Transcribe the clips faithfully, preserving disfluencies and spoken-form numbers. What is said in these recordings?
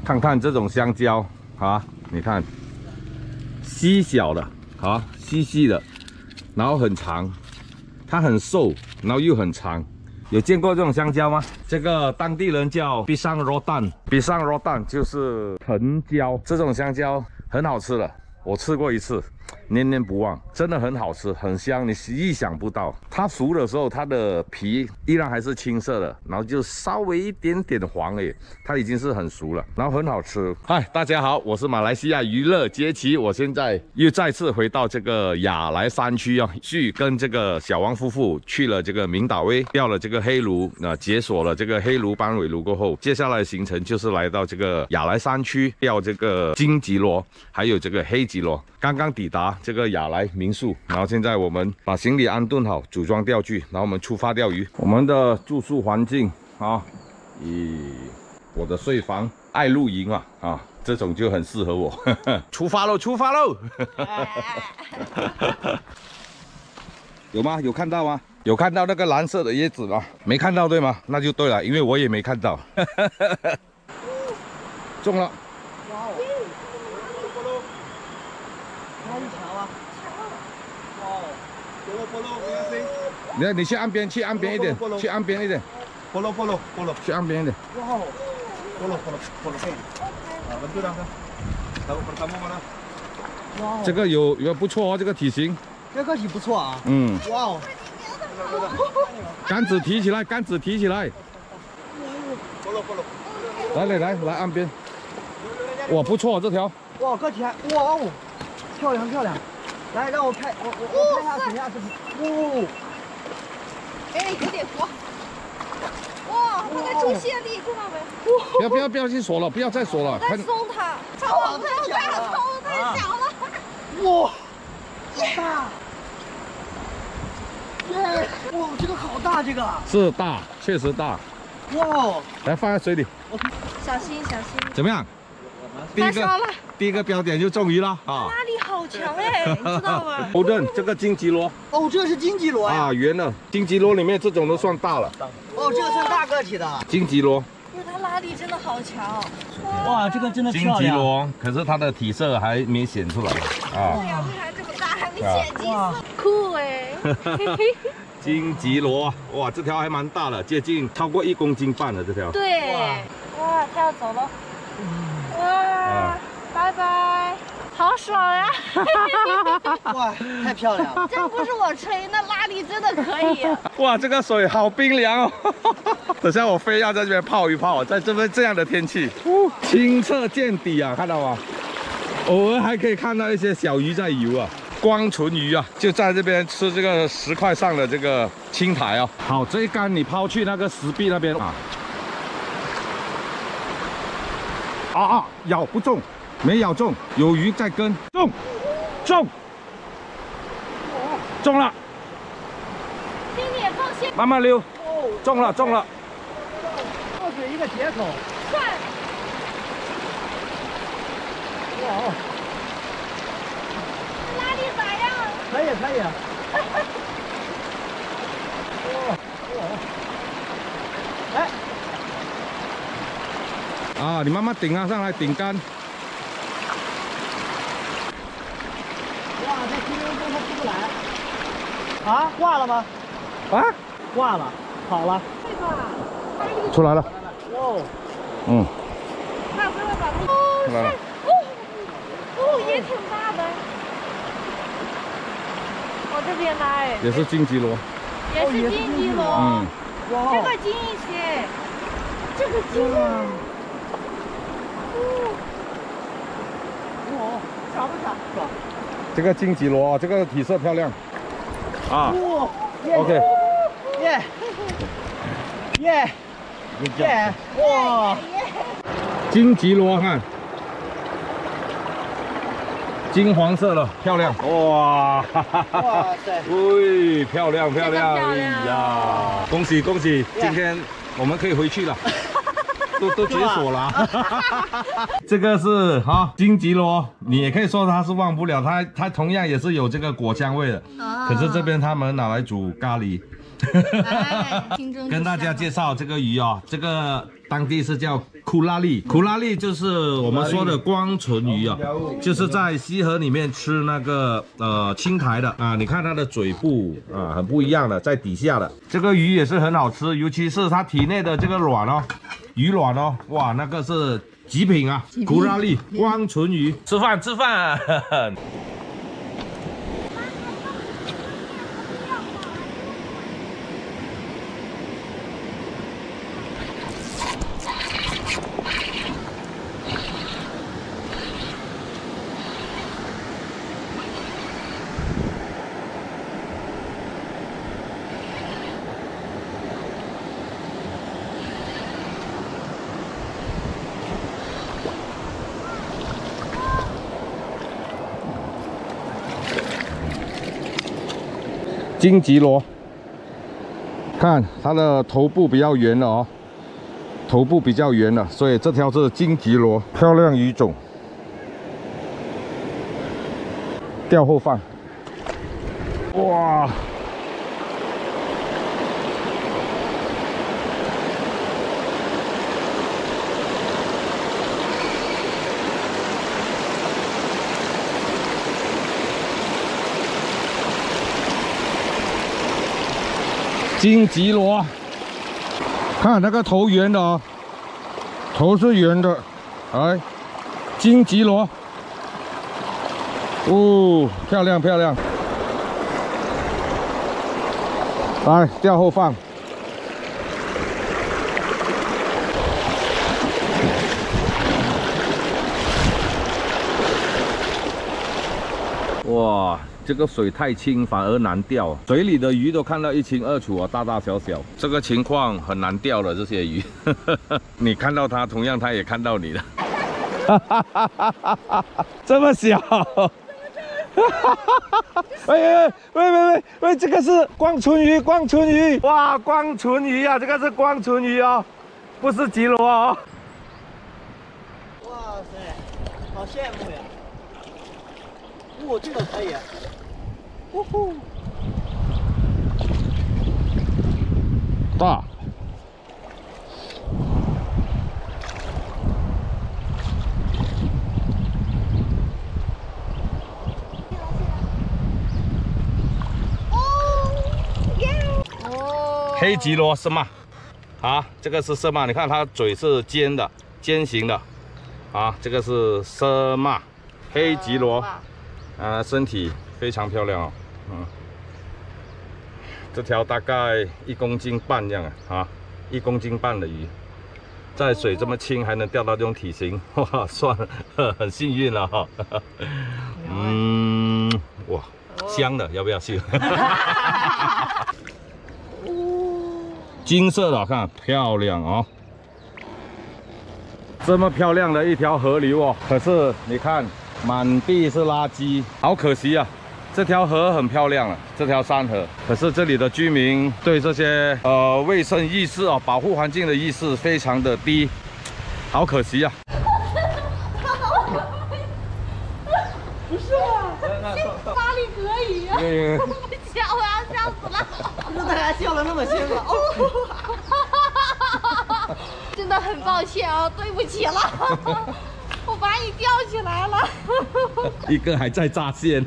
看看这种香蕉啊，你看，细小的啊，细细的，然后很长，它很瘦，然后又很长。有见过这种香蕉吗？这个当地人叫比上罗蛋，比上罗蛋就是藤椒。这种香蕉很好吃的，我吃过一次。 念念不忘，真的很好吃，很香，你意想不到。它熟的时候，它的皮依然还是青色的，然后就稍微一点点黄诶，它已经是很熟了，然后很好吃。嗨，大家好，我是马来西亚娱乐杰奇，我现在又再次回到这个亚来山区啊，去跟这个小王夫妇去了这个明岛威，钓了这个黑鲈，那、呃、解锁了这个黑鲈、斑尾鲈过后，接下来的行程就是来到这个亚来山区钓这个金吉螺，还有这个黑吉螺。刚刚抵达这个亚来民宿，然后现在我们把行李安顿好，组装钓具，然后我们出发钓鱼。我们的住宿环境啊，以我的睡房爱露营啊啊，这种就很适合我。呵呵出发喽，出发喽！有吗？有看到吗？有看到那个蓝色的叶子吗？没看到对吗？那就对了，因为我也没看到。中了！哇哦！哪里桥啊？哇哦！波罗波罗，不要飞！你你去岸边，去岸边一点，去岸边一点。波罗波罗波罗，去岸边一点。哇哦！波罗波罗波罗飞。啊，bentuk dah kan. Tahu pertama mana? 哇，这个有有不错哦，这个体型。 这个体不错啊。 嗯。 哇哦！ 杆子提起来，杆子提起来。来来来来岸边。哇，不错这条。 哇，个体还哇哦，漂亮漂亮。来，让我拍，我我我拍下水下视频。哦。 哎，有点活。哇，它在出线力，看到没？ 不要不要不要去锁了，不要再锁了。 再松它，超好，太小了，太小了。 哇，好大。耶！哇，这个好大，这个是大，确实大。 哇！ 来放在水里。 小心小心。 怎么样？第一个第一个标点就中鱼了啊！ 拉力好强哎，你知道吗？ 欧顿，这个金吉螺。 哦，这个是金吉螺呀。 啊，圆的。金吉螺里面这种都算大了。 哦，这个算大个体的。 金吉螺。 不是，它拉力真的好强。 哇，这个真的漂亮。 金吉螺，可是它的体色还没显出来啊。 对呀，为啥这么大还没显金色？酷哎！ 金吉螺，哇，这条还蛮大的，接近超过一公斤半了，这条。 对。哇，它要走了。哇，拜拜，好爽呀！ 哇，太漂亮了！ 这不是我吹，那拉力真的可以。 哇，这个水好冰凉哦！等下我非要在这边泡一泡，在这边这样的天气，清澈见底啊，看到吗？偶尔还可以看到一些小鱼在游啊，光唇鱼啊，就在这边吃这个石块上的这个青苔哦。好，这一竿你抛去那个石壁那边啊。啊啊！咬不中，没咬中，有鱼在跟，中，中，中了， 轻点放线， 慢慢溜，中了，中了， 破水一个接口， 快！ 哇， 拉力咋样？ 可以可以。哇哇！哎。 啊，你慢慢顶啊，上来顶杆。 哇，这轻轻松它出不来。啊，挂了吗？ 啊， 挂了，好了。 对吧？ 出来了。 哇。 嗯。 那会不会把它？哦，是，哦，哦，也挺大的。往这边来。 也是金吉螺。 也是金吉螺。 嗯。 哇。这个金一些。这个金啊。 哇，小不小？ 这个金吉螺，这个体色漂亮。啊。OK。 耶。耶。耶。哇。 金吉螺，看。金黄色的，漂亮。哇。 哇塞。 喂，漂亮漂亮！ 漂亮哎呀，恭喜恭喜！今天我们可以回去了。都都解锁了、啊，这个是哈金吉螺，你也可以说它是忘不了，它它同样也是有这个果香味的，啊、可是这边他们拿来煮咖喱， 哎，清蒸跟大家介绍这个鱼哦，这个当地是叫库拉利，库拉利就是我们说的光唇鱼啊，就是在西河里面吃那个呃青苔的啊。你看它的嘴部啊，很不一样的，在底下的这个鱼也是很好吃，尤其是它体内的这个卵哦，鱼卵哦，哇，那个是极品啊，库拉利光唇鱼，吃饭吃饭。金棘螺，看它的头部比较圆了哦，头部比较圆了，所以这条是金棘螺，漂亮鱼种。钓后放，哇！金棘螺，看那个头圆的哦，头是圆的，哎，金棘螺，哦，漂亮漂亮，来钓后放，哇！这个水太清，反而难钓。水里的鱼都看到一清二楚啊，大大小小。这个情况很难钓了，这些鱼。你看到它，同样它也看到你了。这么小！喂喂喂喂喂喂，这个是光唇鱼，光唇鱼！哇，光唇鱼啊，这个是光唇鱼哦，不是吉螺哦。 哇塞，好羡慕呀！哇，这个可以。呼呼， 大。黑吉螺是吗？啊，这个是色鳗，你看它嘴是尖的，尖形的，啊，这个是色鳗，黑吉螺，啊，身体非常漂亮哦，嗯，这条大概一公斤半这样啊，啊，一公斤半的鱼，在水这么清还能钓到这种体型，哇，算了，很幸运了哈。嗯，哇，香的，要不要去？金色的，看漂亮哦，这么漂亮的一条河流哦，可是你看满地是垃圾，好可惜啊！这条河很漂亮啊，这条山河，可是这里的居民对这些呃卫生意识啊、保护环境的意识非常的低，好可惜啊！ 不是啊，巴黎可以啊！ 嗯笑，我要笑死了。 不是大家笑得那么兴奋哦。 真的很抱歉啊，对不起了，我把你吊起来了。 一个还在炸线。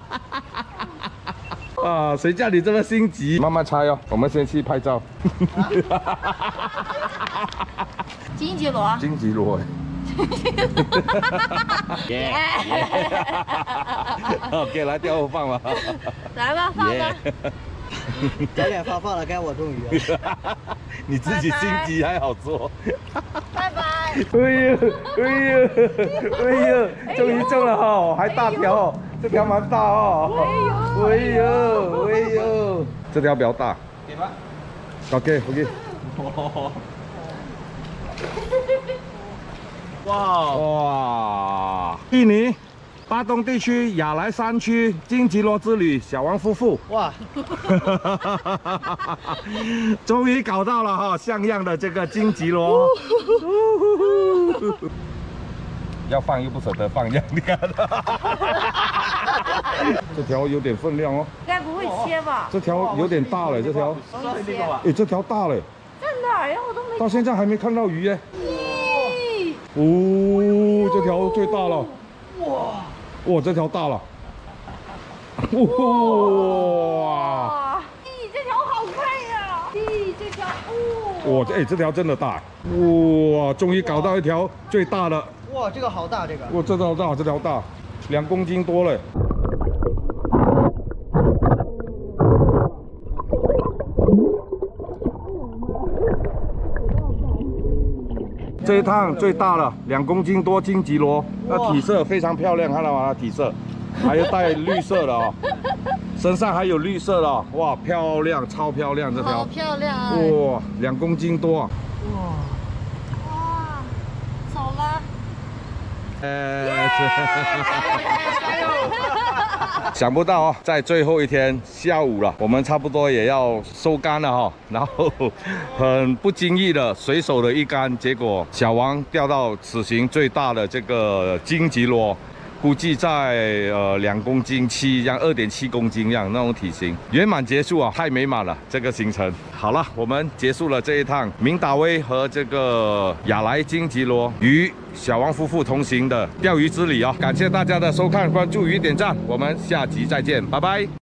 啊，谁叫你这么心急？慢慢拆哦，我们先去拍照。 金吉螺， 金吉螺。 耶！ OK， 来钓后放吧。 来吧，放吧。 早点放，放了该我中鱼了。 你自己心急还好做。 拜拜。 哎呦，哎呦，哎呦，终于中了哈，还大条哦，这条蛮大哦。哎呦，哎呦，这条比较大。 给吧。 OK OK。 哇哇！印尼巴东地区雅莱山区金吉螺之旅，小王夫妇哇！ 终于搞到了哈，像样的这个金吉螺。 要放又不舍得放，这样你看。这条有点分量哦。 该不会切吧？ 这条有点大了，这条。 切。 哎，这条大了。 在哪儿呀？我都没。 到现在还没看到鱼哎。 咦！ 哦，这条最大了。 哇！ 哇，这条大了。哇！ 咦，这条好快呀！咦，这条哦。 哇，这哎，这条真的大。哇，终于搞到一条最大的。 哇，这个好大，这个。 哇，这条大，这条大，两公斤多了。这一趟最大了，两公斤多金吉螺，那体色非常漂亮，看到吗？它体色，还有带绿色的哦，身上还有绿色的哦，哇，漂亮，超漂亮这条， 好漂亮啊！ 哇，两公斤多啊！ 哇，走了。 呃，想不到哦，在最后一天下午了，我们差不多也要收竿了哈、哦，然后很不经意的随手的一竿，结果小王钓到此行最大的这个金吉螺。估计在呃两公斤七，这样二点七公斤这样那种体型，圆满结束啊，太美满了这个行程。好了，我们结束了这一趟明达威和这个亚来金吉螺与小王夫妇同行的钓鱼之旅啊！感谢大家的收看、关注与点赞，我们下集再见，拜拜。